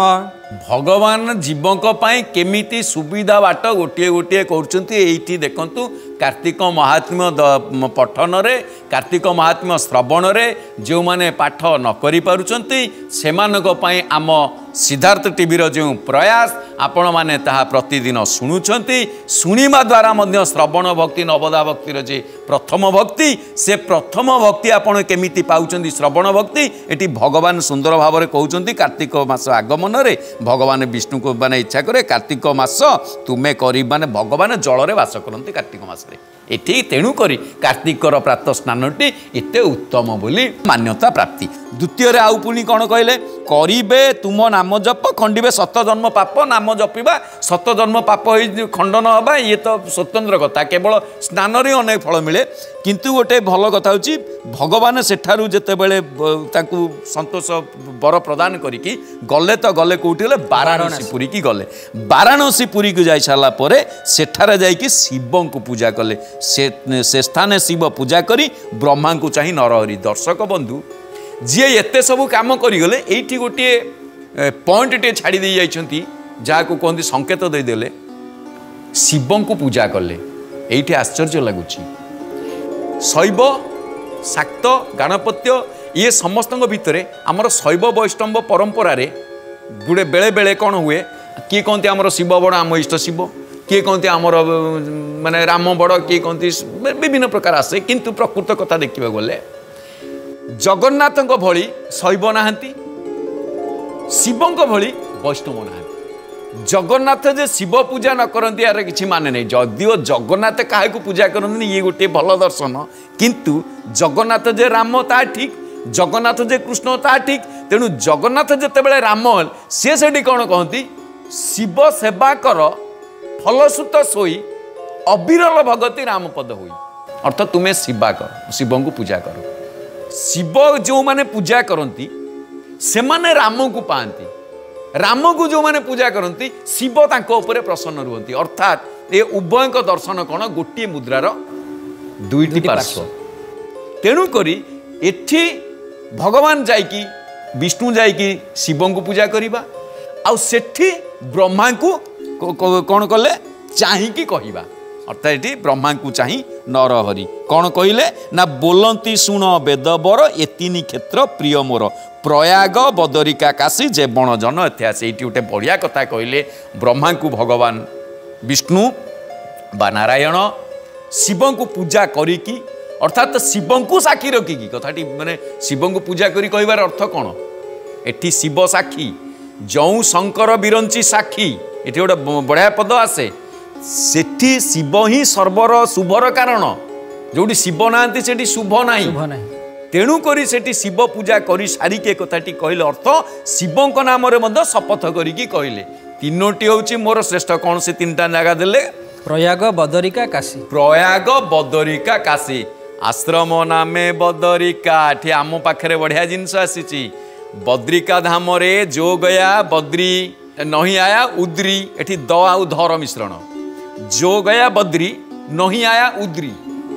भगवान जीवक पाई केमिति सुविधा बाट गोटे गोटे कर देखु कार्तिक महात्म्य पठन रे कार्तिक महात्म्य श्रवण रे जो माने पाठ न करि पारुचंती सेमानक पाई आम सिद्धार्थ टीवीर जो प्रयास आपण माने ताहा प्रतिदिन शुणुंट शुणा द्वारा मध्य श्रवण भक्ति नवदा भक्तिर जे प्रथम भक्ति से प्रथम भक्ति आपण केमिति पाउचंती श्रवण भक्ति एटी भगवान सुंदर भाव में कहते कार्तिक मास आगमन रे भगवान विष्णु को माने इच्छा करे कार्तिक मास तुम्हें करी माने भगवान जल रे वास करते कार्तिक मास एठी तेणु करी कार्तिकर प्रातः स्नानटी एते उत्तम बोली मान्यता प्राप्ति द्वितीय आउ पुणी कौन कहले करिबे तुम नाम जप खंडिबे सत जन्म पाप नाम जपिबा सत जन्म पाप खंडन हवा ये तो स्वतंत्र कथा केवल स्नान रे अनेक फल मिले किंतु गोटे भल कथा होची भगवान सेठारु जेते बेले ताकू संतोष बर प्रदान करिकी गले तो गले कोठी गले वाराणसी पुरी की गले वाराणसी पुरी को जाई साला परे सेठारे जाई शिव को पूजा कले से से स्थाने शिव पूजा करी ब्रह्मा को चाहि नरहरि दर्शक बंधु जी एते सब काम करिगले एठी गोटे पॉइंट टे छाड़ी दे जाइछंती जहाँ को कहते संकेत देदेले शिव को पूजा कले एठी आश्चर्य लगुची शैव शाक्त गणपत्य ये समस्त भितर आमर शैव वैष्णव परंपरा रे गुड़े बेले बेले कौन हुए किए कहते आमर शिव बड़ आम इष्ट शिव किए कहते आमर माने राम बड़ किए कहते विभिन्न प्रकार आसे किंतु प्रकृत कथा देखा गले जगन्नाथ भली शैव नाहांती शिवंक भली वैष्णव नाहांती जगन्नाथ जे शिव पूजा न करती यार किसी माने नहीं जदिओ जगन्नाथ क्या पूजा करते ये गोटे भल दर्शन किंतु जगन्नाथ जे राम ता ठीक जगन्नाथ जे कृष्ण ता ठीक तेणु जगन्नाथ जिते राम सी से कौन कहती शिव सेवा कर फलसुत सोई अविरल भगति राम पद हुई अर्थ तुम्हें शिवा कर शिव को पूजा कर शिव जो माने पूजा करती से माने राम को पाती राम को जो माने पूजा करती शिव तांको उपरे प्रसन्न रुहंती अर्थात ये उभय दर्शन कौन गोटे मुद्रार दुईटी पार्श्व तेणु करी एठी भगवान जाइकी विष्णु जाइकी शिव को पूजा करिबा आउ सेठी ब्रह्मा को कौन कले चाहिकी कहवा अर्थात ये ब्रह्मा को चाही नरहरि कौन कहले ना बोलती शुण वेदवर एतिनि क्षेत्र प्रिय मोर प्रयाग बदरिका काशी जे बण जन इतिहास ये गोटे बढ़िया कथा कहले ब्रह्मा को भगवान विष्णु बा नारायण शिव को पूजा करिकी अर्थात शिव को साक्षी रखिकी कथाटी माने शिव को पूजा करी कहबार अर्थ कौन एठी शिव साक्षी जो शंकर बिरंची साक्षी ये गोटे बढ़िया पद आसे सेठी शिव ही सर्वर शुभर कारण जोटी शिव नांती सेठी शुभ नाही तेणु करी सेठी शिव पूजा करी सारिके कथाटी कहले अर्थ शिवंक नाम रे मध्य शपथ करिकी कहले तीनोटी होची मोर श्रेष्ठ कौन से तीन टा जगह देले प्रयाग बदरिका काशी प्रयाग बदरिका काशी आश्रम नामे बदरिका एठी आम पाखे बढ़िया जिनस आसी बद्रिका धाम रे जो गया बद्री नहीं आया उद्री एठी द आउ धर मिश्रण जो गया बद्री नहीं आया उद्री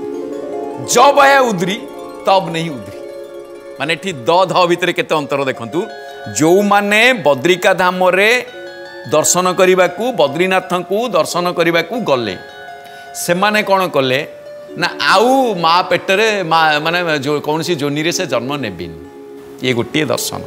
जब आया उद्री तब नहीं उद्री माने एठी द ध भितर केते अंतर देखंतु जो माने बद्रिका धाम रे दर्शन करने को बद्रीनाथ को दर्शन करने को गले से माने कौन कले ना आउ माँ पेटरे माँ माने जो कौन सी जोनी रे से जन्म नेबिन ये गोटे दर्शन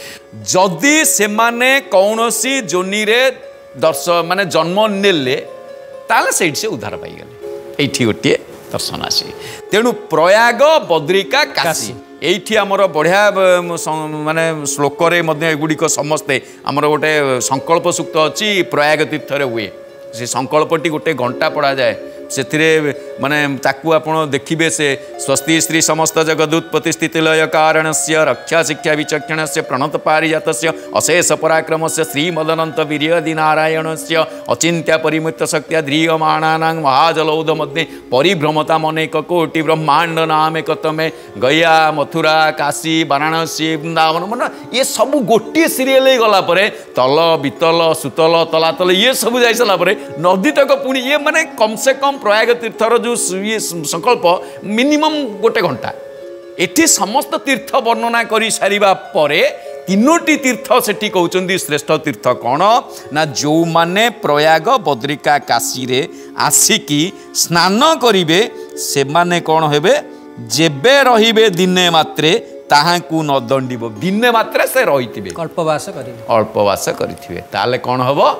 जदि से माने कौन सी जोनी रे दर्शन माने जन्म नेले ताले से से उद्धार पाई गले एठी गोटे दर्शन आसी तेणु प्रयाग बद्रिका काशी एठी आमर बढ़िया माने श्लोक एगुड़िक समस्ते आमर गोटे संकल्प सूक्त अच्छी प्रयाग तीर्थ हुए से संकल्पटी गोटे घंटा पड़ा जाए से माने ताकू आप देखिए से स्वस्ति श्री समस्त जगदुत्पत्ति स्थिति लय कारण से रक्षा शिक्षा विचक्षण से प्रणत पारिजात अशेष पराक्रम से श्रीमदनंत वीर्यदि नारायण से अचिंत्य परिमित शक्तिया ध्रियमाणा महाजलौध मध्य परिभ्रमता मनेक कोटि ब्रह्मांड नाम एक तमें गया मथुरा काशी वाराणसी वृंदावन मन ये सब गोटे सीरियल गला तल बीतल सुतल तलातल ये सब जाई सारा नदी तक पुणी ये माने कम से कम प्रयाग तीर्थर जो ये संकल्प मिनिमम गोटे घंटा एठी समस्त तीर्थ वर्णना करी सारिबा परे तीनोटी तीर्थ सेठी कहउचंदी श्रेष्ठ तीर्थ कौन ना जो माने प्रयाग बद्रिका काशी रे आसिकी स्नान करिवे से माने कौन हेबे जेबे रहिबे दिने मात्रे ताहाकू न दंडिब दिने मात्रे से रहिथिबे कल्पवास करिवे अल्पवास करिथिबे ताले कौन हबो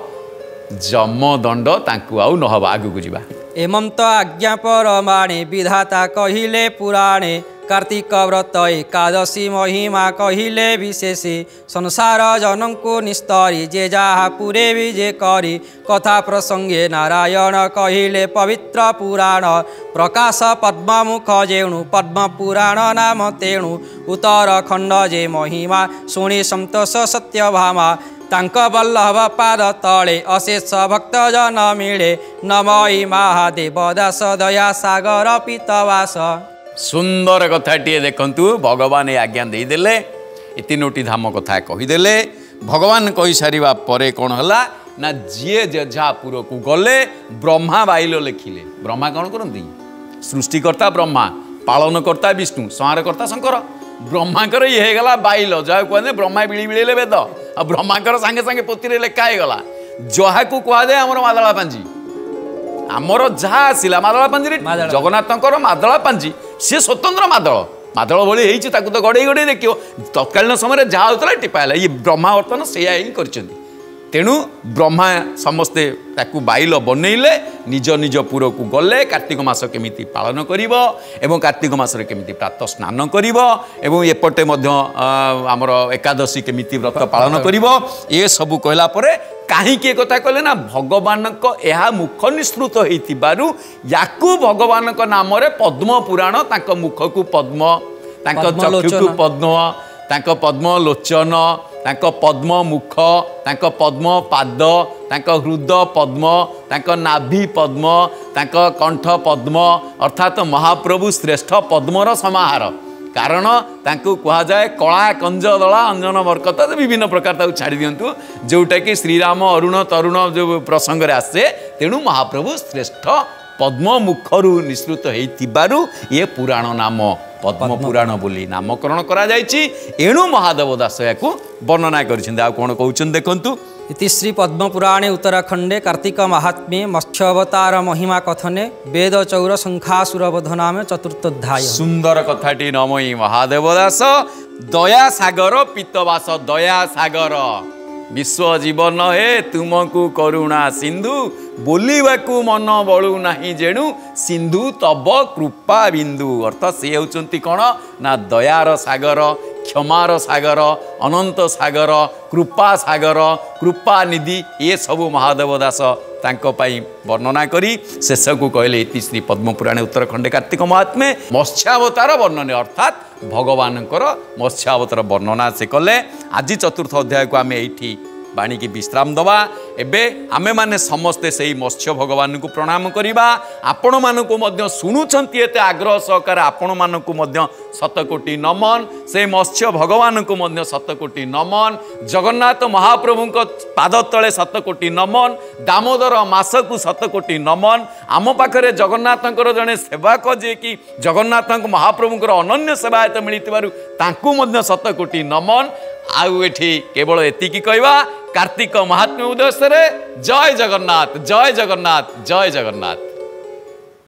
जम दंड तांकू आउ न हबा आगु को जिबा एमंत आज्ञा परमाणे विधाता कहिले पुराणे कार्तिक व्रत एकादशी महिमा कहिले विशेषी संसार जनों को निस्तरी जे जहा पुरे विजे करी कथा प्रसंगे नारायण कहिले पवित्र पुराण प्रकाश पद्ममुख जेणु पद्म पुराण नाम तेणु उत्तरखंड जे महिमा शुणी संतोष सत्यभामा तांक वल्लभ पाद तले अशेष भक्त जन मिले नमई महादेव दास दया सागर पीतवास सुंदर कथाटी देखंतु भगवान ये आज्ञा देदेले ए तीनोटी धाम कथा कहीदेले भगवान कही सारिबा परे कौन हला ना जी जेझापुर को गले ब्रह्मा बाइल लिखिले ब्रह्मा कौन करती सृष्टिकर्ता ब्रह्मा पालनकर्ता विष्णु संहारकर्ता शंकर ब्रह्मांकर ये गला बाइल जहाँ कहते ब्रह्मा बिड़ी बिड़ेले वेद आ ब्रह्मांकर सांगे सांगे पोथी लेखा गला जहा को कहुए आमर मादला पांजी आमर जहाँ आसला मादला पांजी जगन्नाथंकर मादला पांजी सी स्वतंत्र मादल मादल भाई तो गड़े गड़े देखियो तत्कालीन समय जहाँ होता टिपाला ये ब्रह्मा बर्तमान से कर तेणु ब्रह्मा समस्ते ताकू बाइल बनइले निज निज पुर को गले कार्तिक मास केमी पालन करिवो एवं कार्तिक मास केमी प्रातः स्नान करिवो एवं एपटे आमर एकादशी केमी व्रत पालन करिवो ये सब कहला परे कहीं कथा कहले ना भगवान यह मुख निस्तृत होइतिबारु याकू भगवान नाम रे पद्म पुराण तांको मुख को पद्म तांको चक्षु को पद्म तांको पद्म लोचन तांको पद्म मुख तांको पद्म पाद तांको हृद पद्म तांको नाभि पद्म तांको कंठ पद्म अर्थात महाप्रभु श्रेष्ठ पद्मर समाहार कारण तांको कहा जाए कला कंज दला अंजन बरकत विभिन्न प्रकार छाड़ी दिंतु जोटा कि श्रीराम अरुण तरुण जो प्रसंग में आसे तेणु महाप्रभु श्रेष्ठ पद्म मुखरु निश्रुत होइतिबारु ये पुराण नाम पद्म पुराण बोली नामकरण करा जायछि एणु महादेव दास याकू वर्णना करिसेंदे आ कोन कहउछन देखंतु इति श्री पद्म पुराणे उत्तराखंडे कार्तिक महात्म्ये मत्स्य अवतार महिमा कथने वेद चौर शंखासुर वध नाम चतुर्थोध्याय सुंदर कथाटी नमई महादेव दास दया सागर पीतवास दया सागर विश्व जीवन हे तुमको करुणा सिंधु बोलिबाकू मन बलू नहीं जेणु सिंधु तब कृपा बिंदु अर्थात से होचंती कौन ना दयार सागर क्षमार सागर अनंत सागर कृपा सागर कृपा निधि ये सब महादेव दास तांको पाई वर्णना करी शेष को कहले इति श्री पद्म पुराणे उत्तराखंडे कार्तिक महात्म्ये मत्स्यावतार वर्णने अर्थात भगवान मत्स्यावतार वर्णना से कले आज चतुर्थ अध्याय को आम ये बाणी की विश्राम दवा एबे आमे माने समस्ते से मत्स्य भगवान को प्रणाम करिबा आपण मानकु मध्य सुनुछंती एते आग्रह सहकार आपण मानकु मध्य शतकोटी नमन से मत्स्य भगवान को मध्य शतकोटी नमन जगन्नाथ महाप्रभु को पाद तले शतकोटी नमन दामोदर मास को शतकोटी नमन आम पाखरे जगन्नाथंकर जने सेवक जे कि जगन्नाथ महाप्रभुंकर अनन्य सेवायत मिलितिबारु तांकु मध्य शतकोटी नमन आउ एठी केवल एतिकी कहवा कार्तिक महात्म्य उद्देश्य जय जगन्नाथ जय जगन्नाथ जय जगन्नाथ।